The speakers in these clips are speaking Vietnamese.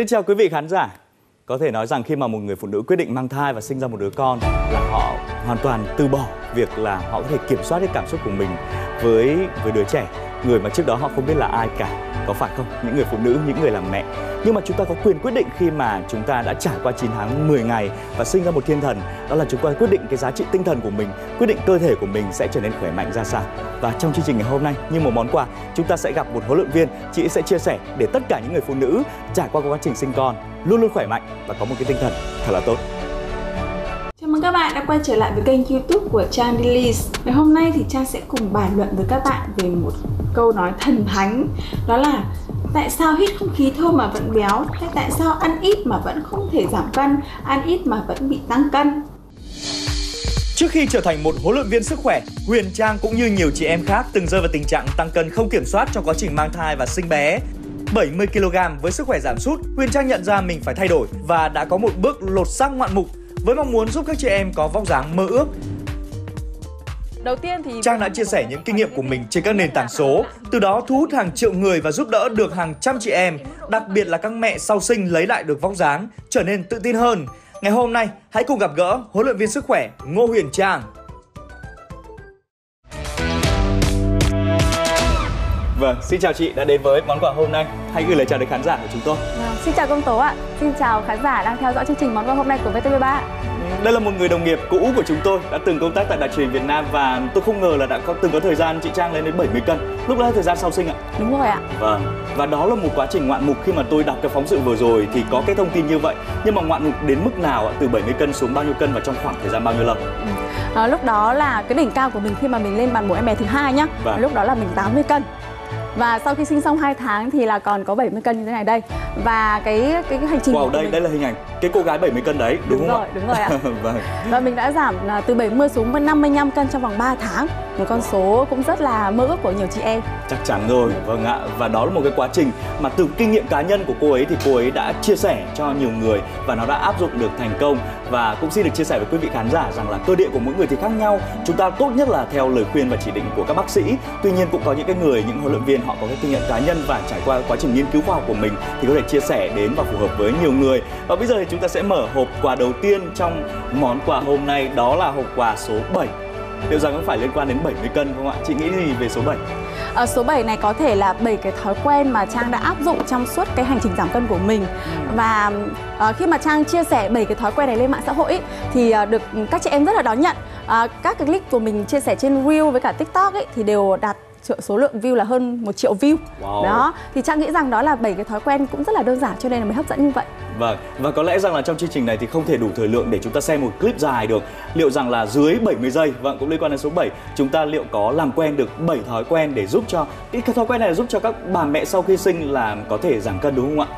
Xin chào quý vị khán giả. Có thể nói rằng khi mà một người phụ nữ quyết định mang thai và sinh ra một đứa con là họ hoàn toàn từ bỏ việc là họ có thể kiểm soát cái cảm xúc của mình với đứa trẻ, người mà trước đó họ không biết là ai cả, có phải không? Những người phụ nữ, những người làm mẹ. Nhưng mà chúng ta có quyền quyết định khi mà chúng ta đã trải qua 9 tháng 10 ngày và sinh ra một thiên thần. Đó là chúng ta quyết định cái giá trị tinh thần của mình, quyết định cơ thể của mình sẽ trở nên khỏe mạnh ra sao. Và trong chương trình ngày hôm nay, như một món quà, chúng ta sẽ gặp một huấn luyện viên. Chị sẽ chia sẻ để tất cả những người phụ nữ trải qua quá trình sinh con luôn luôn khỏe mạnh và có một cái tinh thần thật là tốt. Chào mừng các bạn đã quay trở lại với kênh YouTube của Trang Dailies. Ngày hôm nay thì Trang sẽ cùng bàn luận với các bạn về một câu nói thần thánh. Đó là tại sao hít không khí thôi mà vẫn béo? Hay tại sao ăn ít mà vẫn không thể giảm cân, ăn ít mà vẫn bị tăng cân? Trước khi trở thành một huấn luyện viên sức khỏe, Huyền Trang cũng như nhiều chị em khác từng rơi vào tình trạng tăng cân không kiểm soát trong quá trình mang thai và sinh bé. 70 kg với sức khỏe giảm sút, Huyền Trang nhận ra mình phải thay đổi và đã có một bước lột xác ngoạn mục với mong muốn giúp các chị em có vóc dáng mơ ước. Đầu tiên thì Trang đã chia sẻ những kinh nghiệm của mình trên các nền tảng số, từ đó thu hút hàng triệu người và giúp đỡ được hàng trăm chị em, đặc biệt là các mẹ sau sinh lấy lại được vóc dáng, trở nên tự tin hơn. Ngày hôm nay, hãy cùng gặp gỡ huấn luyện viên sức khỏe Ngô Huyền Trang. Vâng, xin chào chị đã đến với món quà hôm nay. Hãy gửi lời chào đến khán giả của chúng tôi. Xin chào công tố ạ. Xin chào khán giả đang theo dõi chương trình món quà hôm nay của VTV3. Đây là một người đồng nghiệp cũ của chúng tôi, đã từng công tác tại Đài truyền Việt Nam và tôi không ngờ là đã từng có thời gian chị Trang lên đến 70 cân. Lúc đó là thời gian sau sinh ạ? Đúng rồi ạ. Vâng, và đó là một quá trình ngoạn mục. Khi mà tôi đọc cái phóng sự vừa rồi thì có cái thông tin như vậy. Nhưng mà ngoạn mục đến mức nào ạ? Từ 70 cân xuống bao nhiêu cân và trong khoảng thời gian bao nhiêu lâu? Lúc đó là cái đỉnh cao của mình khi mà mình lên bàn mổ em bé thứ hai nhá. Vâng. Lúc đó là mình 80 cân. Và sau khi sinh xong 2 tháng thì là còn có 70 cân như thế này đây. Và cái hành trình wow, đây là hình ảnh cái cô gái 70 cân đấy, đúng không ạ? Đúng rồi ạ. Vâng. Và mình đã giảm là từ 70 xuống 55 cân trong vòng 3 tháng. Một con số cũng rất là mơ ước của nhiều chị em. Chắc chắn rồi, vâng ạ. Và đó là một cái quá trình mà từ kinh nghiệm cá nhân của cô ấy thì cô ấy đã chia sẻ cho nhiều người và nó đã áp dụng được thành công. Và cũng xin được chia sẻ với quý vị khán giả rằng là cơ địa của mỗi người thì khác nhau. Chúng ta tốt nhất là theo lời khuyên và chỉ định của các bác sĩ. Tuy nhiên cũng có những huấn luyện viên họ có cái kinh nghiệm cá nhân và trải qua quá trình nghiên cứu khoa học của mình thì có thể chia sẻ đến và phù hợp với nhiều người. Và bây giờ thì chúng ta sẽ mở hộp quà đầu tiên trong món quà hôm nay, đó là hộp quà số 7. Liệu rằng có phải liên quan đến 70 cân không ạ? Chị nghĩ gì về số 7? Số 7 này có thể là 7 cái thói quen mà Trang đã áp dụng trong suốt cái hành trình giảm cân của mình. Và khi mà Trang chia sẻ 7 cái thói quen này lên mạng xã hội thì được các chị em rất là đón nhận. Các cái clip của mình chia sẻ trên Reel với cả TikTok thì đều đạt số lượng view là hơn 1 triệu view. Wow. Đó, thì Trang nghĩ rằng đó là 7 cái thói quen cũng rất là đơn giản cho nên là mới hấp dẫn như vậy. Vâng, và có lẽ rằng là trong chương trình này thì không thể đủ thời lượng để chúng ta xem một clip dài được. Liệu rằng là dưới 70 giây, vâng, cũng liên quan đến số 7, chúng ta liệu có làm quen được 7 thói quen để giúp cho cái thói quen này là giúp cho các bà mẹ sau khi sinh là có thể giảm cân đúng không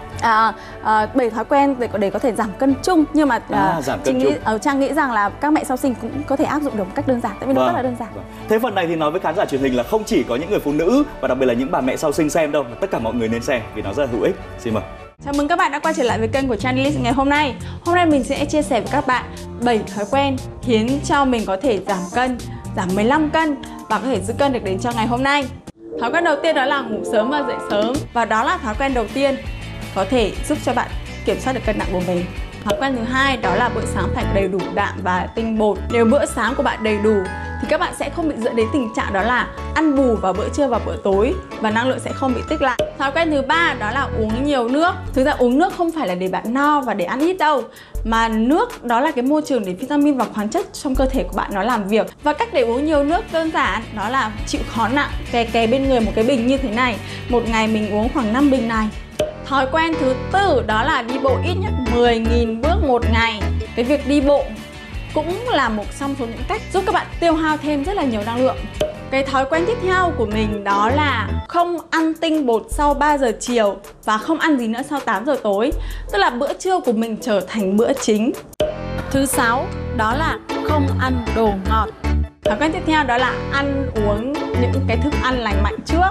ạ? 7 thói quen để có thể giảm cân chung, nhưng mà giảm cân chung. Trang nghĩ rằng là các mẹ sau sinh cũng có thể áp dụng được một cách đơn giản, tại vì nó rất là đơn giản. Thế phần này thì nói với khán giả truyền hình là không chỉ có những người phụ nữ và đặc biệt là những bà mẹ sau sinh xem đâu, mà tất cả mọi người nên xem vì nó rất là hữu ích. Xin mời. Chào mừng các bạn đã quay trở lại với kênh của Trang Dailies ngày hôm nay. Hôm nay mình sẽ chia sẻ với các bạn 7 thói quen khiến cho mình có thể giảm cân, giảm 15 cân và có thể giữ cân được đến cho ngày hôm nay. Thói quen đầu tiên đó là ngủ sớm và dậy sớm. Và đó là thói quen đầu tiên có thể giúp cho bạn kiểm soát được cân nặng của mình. Thói quen thứ hai đó là bữa sáng phải đầy đủ đạm và tinh bột. Nếu bữa sáng của bạn đầy đủ thì các bạn sẽ không bị dẫn đến tình trạng đó là ăn bù vào bữa trưa và bữa tối và năng lượng sẽ không bị tích lại. Thói quen thứ ba đó là uống nhiều nước. Thực ra uống nước không phải là để bạn no và để ăn ít đâu, mà nước đó là cái môi trường để vitamin và khoáng chất trong cơ thể của bạn nó làm việc. Và cách để uống nhiều nước đơn giản đó là chịu khó nặng, kè bên người một cái bình như thế này. Một ngày mình uống khoảng 5 bình này. Thói quen thứ tư đó là đi bộ ít nhất 10.000 bước một ngày. Cái việc đi bộ cũng là một trong số những cách giúp các bạn tiêu hao thêm rất là nhiều năng lượng. Cái thói quen tiếp theo của mình đó là không ăn tinh bột sau 3 giờ chiều và không ăn gì nữa sau 8 giờ tối. Tức là bữa trưa của mình trở thành bữa chính. Thứ 6 đó là không ăn đồ ngọt. Thói quen tiếp theo đó là ăn uống những cái thức ăn lành mạnh trước.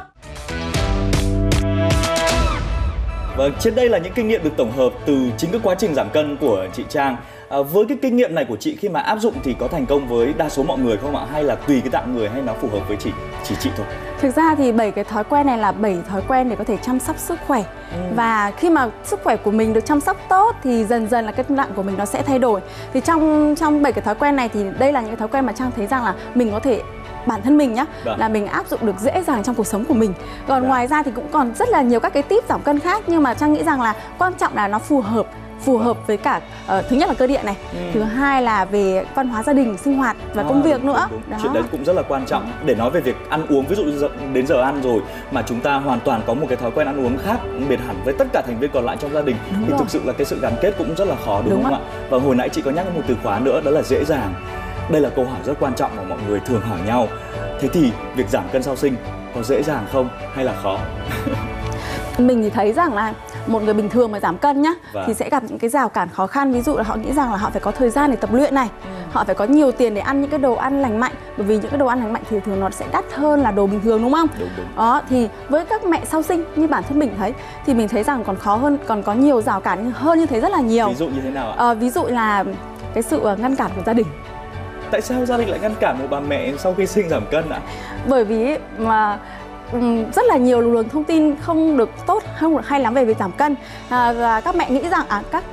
Vâng, trên đây là những kinh nghiệm được tổng hợp từ chính cái quá trình giảm cân của chị Trang. Với cái kinh nghiệm này của chị khi mà áp dụng thì có thành công với đa số mọi người không ạ? Hay là tùy cái dạng người, hay nó phù hợp với chỉ chị thôi? Thực ra thì 7 cái thói quen này là 7 thói quen để có thể chăm sóc sức khỏe. Và khi mà sức khỏe của mình được chăm sóc tốt thì dần dần là cân nặng của mình nó sẽ thay đổi. Thì trong 7 cái thói quen này thì đây là những cái thói quen mà Trang thấy rằng là mình có thể, bản thân mình nhá, là mình áp dụng được dễ dàng trong cuộc sống của mình. Còn ngoài ra thì cũng còn rất là nhiều các cái tip giảm cân khác, nhưng mà Trang nghĩ rằng là quan trọng là nó phù hợp với cả thứ nhất là cơ địa này, thứ hai là về văn hóa gia đình, sinh hoạt và công việc nữa. Đúng. Chuyện đấy cũng rất là quan trọng. Để nói về việc ăn uống, ví dụ đến giờ ăn rồi mà chúng ta hoàn toàn có một cái thói quen ăn uống khác biệt hẳn với tất cả thành viên còn lại trong gia đình, thì thực sự là cái sự gắn kết cũng rất là khó, đúng không ạ? Và hồi nãy chị có nhắc đến một từ khóa nữa, đó là dễ dàng. Đây là câu hỏi rất quan trọng mà mọi người thường hỏi nhau. Thế thì việc giảm cân sau sinh có dễ dàng không hay là khó? Mình thì thấy rằng là một người bình thường mà giảm cân nhá, thì sẽ gặp những cái rào cản khó khăn. Ví dụ là họ nghĩ rằng là họ phải có thời gian để tập luyện này, họ phải có nhiều tiền để ăn những cái đồ ăn lành mạnh, bởi vì những cái đồ ăn lành mạnh thì thường nó sẽ đắt hơn là đồ bình thường, đúng không? Đúng. Đó, thì với các mẹ sau sinh như bản thân mình thấy thì mình thấy rằng còn khó hơn, còn có nhiều rào cản hơn như thế rất là nhiều. Ví dụ như thế nào ạ? Ví dụ là cái sự ngăn cản của gia đình. Tại sao gia đình lại ngăn cản một bà mẹ sau khi sinh giảm cân ạ? Bởi vì mà rất là nhiều luồng thông tin không được tốt, không được hay lắm về việc giảm cân, và các mẹ nghĩ rằng các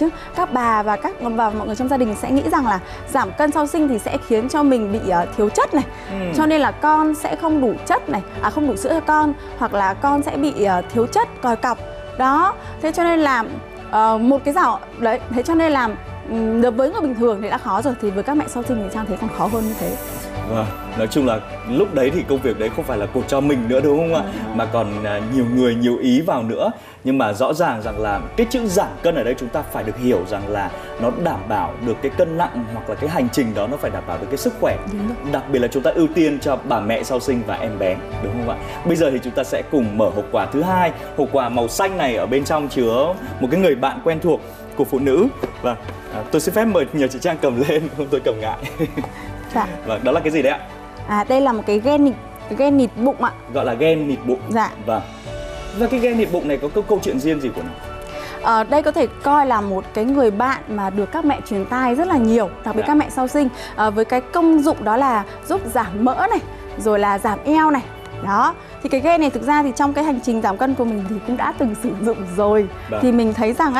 bà và mọi người trong gia đình sẽ nghĩ rằng là giảm cân sau sinh thì sẽ khiến cho mình bị thiếu chất này, cho nên là con sẽ không đủ chất này, không đủ sữa cho con, hoặc là con sẽ bị thiếu chất, còi cọc đó. Thế cho nên là một cái rào đấy, thế cho nên là đối với người bình thường thì đã khó rồi, thì với các mẹ sau sinh thì Trang thấy còn khó hơn như thế. Vâng, nói chung là lúc đấy thì công việc đấy không phải là cuộc cho mình nữa, đúng không ạ? Mà còn nhiều người, nhiều ý vào nữa. Nhưng mà rõ ràng rằng là cái chữ giảm cân ở đây chúng ta phải được hiểu rằng là nó đảm bảo được cái cân nặng, hoặc là cái hành trình đó nó phải đảm bảo được cái sức khỏe. Đặc biệt là chúng ta ưu tiên cho bà mẹ sau sinh và em bé, đúng không ạ? Bây giờ thì chúng ta sẽ cùng mở hộp quà thứ hai. Hộp quà màu xanh này ở bên trong chứa một cái người bạn quen thuộc của phụ nữ. Vâng, tôi xin phép mời nhờ chị Trang cầm lên, không tôi cầm ngại. Dạ. Vâng, đó là cái gì đấy ạ? Đây là một cái gen nịt bụng ạ. Gọi là gen nịt bụng. Dạ. Vâng. Và cái gen nịt bụng này có câu chuyện riêng gì của nó? Đây có thể coi là một cái người bạn mà được các mẹ truyền tai rất là nhiều, đặc biệt các mẹ sau sinh, với cái công dụng đó là giúp giảm mỡ này, rồi là giảm eo này. Đó, thì cái gen này thực ra thì trong cái hành trình giảm cân của mình thì cũng đã từng sử dụng rồi. Thì mình thấy rằng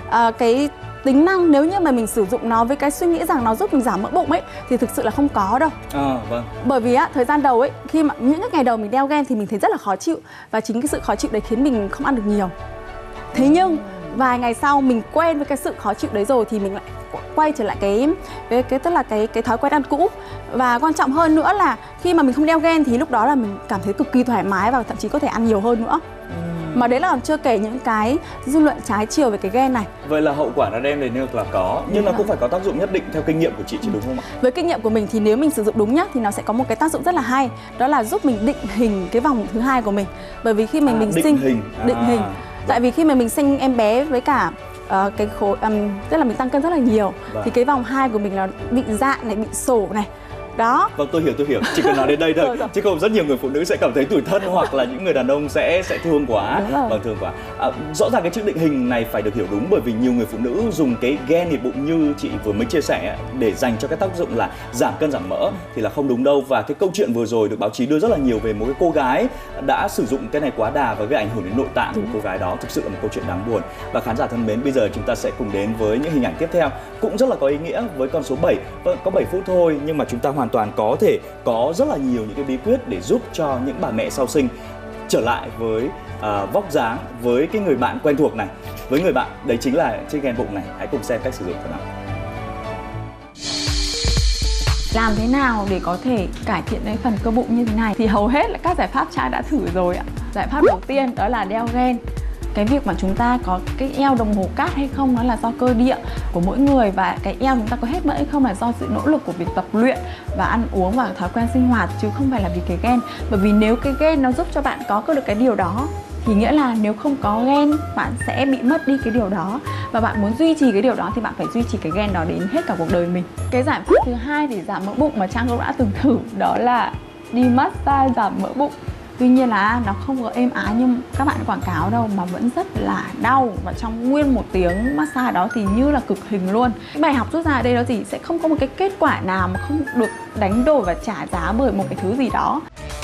cái tính năng nếu như mà mình sử dụng nó với cái suy nghĩ rằng nó giúp mình giảm mỡ bụng ấy thì thực sự là không có đâu. Vâng. Bởi vì thời gian đầu ấy, khi mà những cái ngày đầu mình đeo gen thì mình thấy rất là khó chịu, và chính cái sự khó chịu đấy khiến mình không ăn được nhiều. Thế nhưng vài ngày sau mình quen với cái sự khó chịu đấy rồi thì mình lại quay trở lại tức là cái thói quen ăn cũ. Và quan trọng hơn nữa là khi mà mình không đeo gen thì lúc đó là mình cảm thấy cực kỳ thoải mái và thậm chí có thể ăn nhiều hơn nữa. Mà đấy là còn chưa kể những cái dư luận trái chiều về cái gen này. Vậy là hậu quả nó đem đến là có, nhưng nó cũng phải có tác dụng nhất định theo kinh nghiệm của chị chứ, đúng không ạ? Với kinh nghiệm của mình thì nếu mình sử dụng đúng nhá thì nó sẽ có một cái tác dụng rất là hay, đó là giúp mình định hình cái vòng thứ hai của mình. Bởi vì khi mình sinh định hình. Tại vì khi mà mình sinh em bé với cả cái khối tức là mình tăng cân rất là nhiều, thì cái vòng 2 của mình là bị dạn này, bị sổ này. Đó. Vâng, tôi hiểu. Chỉ cần nói đến đây thôi. Chứ không rất nhiều người phụ nữ sẽ cảm thấy tủi thân, hoặc là những người đàn ông sẽ thương quá. Vâng, thương quá. Rõ ràng cái chữ định hình này phải được hiểu đúng, bởi vì nhiều người phụ nữ dùng cái gen nịt bụng như chị vừa mới chia sẻ để dành cho cái tác dụng là giảm cân giảm mỡ thì là không đúng đâu. Và cái câu chuyện vừa rồi được báo chí đưa rất là nhiều về một cái cô gái đã sử dụng cái này quá đà và gây ảnh hưởng đến nội tạng của cô gái đó. Thực sự là một câu chuyện đáng buồn. Và khán giả thân mến, bây giờ chúng ta sẽ cùng đến với những hình ảnh tiếp theo cũng rất là có ý nghĩa với con số 7. Vâng, có 7 phút thôi nhưng mà chúng ta hoàn toàn có thể có rất là nhiều những cái bí quyết để giúp cho những bà mẹ sau sinh trở lại với vóc dáng, với cái người bạn quen thuộc này, với người bạn đấy chính là chiếc gen bụng này. Hãy cùng xem cách sử dụng của nó. Làm thế nào để có thể cải thiện cái phần cơ bụng như thế này thì hầu hết là các giải pháp Trang đã thử rồi ạ. Giải pháp đầu tiên đó là đeo gen. Cái việc mà chúng ta có cái eo đồng hồ cát hay không nó là do cơ địa của mỗi người, và cái eo chúng ta có hết mỡ hay không là do sự nỗ lực của việc tập luyện và ăn uống và thói quen sinh hoạt, chứ không phải là vì cái gen. Bởi vì nếu cái gen nó giúp cho bạn có được cái điều đó thì nghĩa là nếu không có gen bạn sẽ bị mất đi cái điều đó, và bạn muốn duy trì cái điều đó thì bạn phải duy trì cái gen đó đến hết cả cuộc đời mình. Cái giải pháp thứ hai để giảm mỡ bụng mà Trang cũng đã từng thử đó là đi massage giảm mỡ bụng. Tuy nhiên là nó không có êm ái như các bạn quảng cáo đâu, mà vẫn rất là đau. Và trong nguyên một tiếng massage đó thì như là cực hình luôn. Cái bài học rút ra ở đây đó gì, sẽ không có một cái kết quả nào mà không được đánh đổi và trả giá bởi một cái thứ gì đó.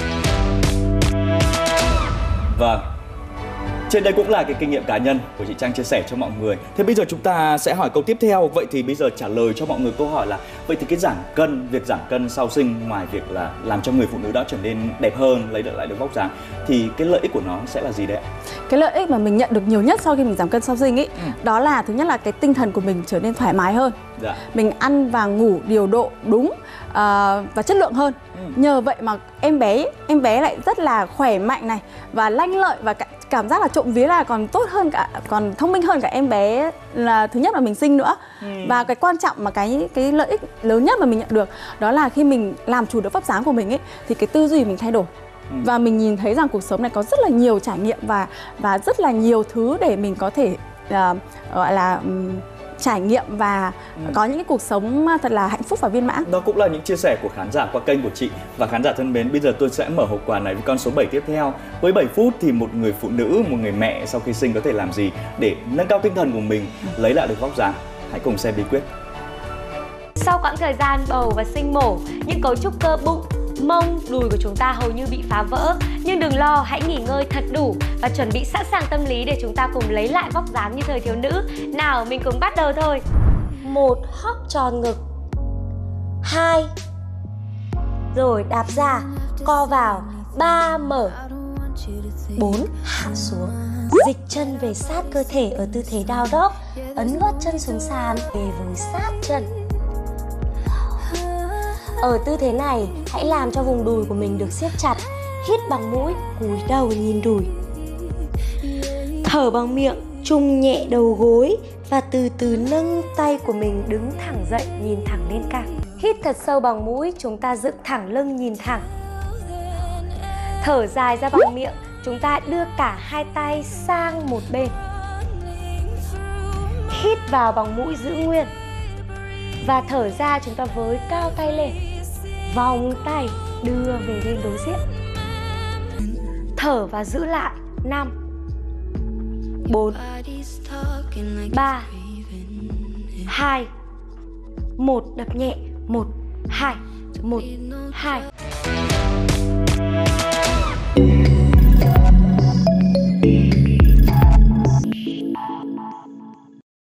Vâng. Trên đây cũng là cái kinh nghiệm cá nhân của chị Trang chia sẻ cho mọi người. Thế bây giờ chúng ta sẽ hỏi câu tiếp theo. Vậy thì bây giờ trả lời cho mọi người câu hỏi là vậy thì cái giảm cân, việc giảm cân sau sinh, ngoài việc là làm cho người phụ nữ đó trở nên đẹp hơn, lấy lại được vóc dáng, thì cái lợi ích của nó sẽ là gì đấy ạ? Cái lợi ích mà mình nhận được nhiều nhất sau khi mình giảm cân sau sinh ấy, đó là thứ nhất là cái tinh thần của mình trở nên thoải mái hơn. Dạ. Mình ăn và ngủ điều độ đúng và chất lượng hơn. Nhờ vậy mà em bé lại rất là khỏe mạnh này, và lanh lợi, và cảm giác là trộm vía là còn tốt hơn cả, còn thông minh hơn cả em bé là thứ nhất là mình sinh nữa. Và cái quan trọng mà cái lợi ích lớn nhất mà mình nhận được đó là khi mình làm chủ được vóc dáng của mình ấy, thì cái tư duy mình thay đổi. Và mình nhìn thấy rằng cuộc sống này có rất là nhiều trải nghiệm và rất là nhiều thứ để mình có thể gọi là trải nghiệm và có những cái cuộc sống thật là hạnh phúc và viên mãn. Đó cũng là những chia sẻ của khán giả qua kênh của chị. Và khán giả thân mến, bây giờ tôi sẽ mở hộp quà này với con số 7 tiếp theo. Với 7 phút thì một người phụ nữ, một người mẹ sau khi sinh có thể làm gì để nâng cao tinh thần của mình, lấy lại được vóc dáng? Hãy cùng xem bí quyết. Sau quãng thời gian bầu và sinh mổ, những cấu trúc cơ bụng, mông, đùi của chúng ta hầu như bị phá vỡ. Nhưng đừng lo, hãy nghỉ ngơi thật đủ và chuẩn bị sẵn sàng tâm lý để chúng ta cùng lấy lại vóc dáng như thời thiếu nữ. Nào, mình cùng bắt đầu thôi. 1. Hóp tròn ngực. 2. Rồi đạp ra, co vào. 3. Mở. 4. Hạ xuống. Dịch chân về sát cơ thể ở tư thế down dog. Ấn gót chân xuống sàn, về với sát chân. Ở tư thế này, hãy làm cho vùng đùi của mình được siết chặt. Hít bằng mũi, cúi đầu nhìn đùi. Thở bằng miệng, chùng nhẹ đầu gối và từ từ nâng tay của mình đứng thẳng dậy, nhìn thẳng lên cao. Hít thật sâu bằng mũi, chúng ta dựng thẳng lưng nhìn thẳng. Thở dài ra bằng miệng, chúng ta đưa cả hai tay sang một bên. Hít vào bằng mũi giữ nguyên. Và thở ra, chúng ta với cao tay lên, vòng tay đưa về bên đối diện. Thở và giữ lại. 5 4 3 2 1. Đập nhẹ. 1 2 1 2.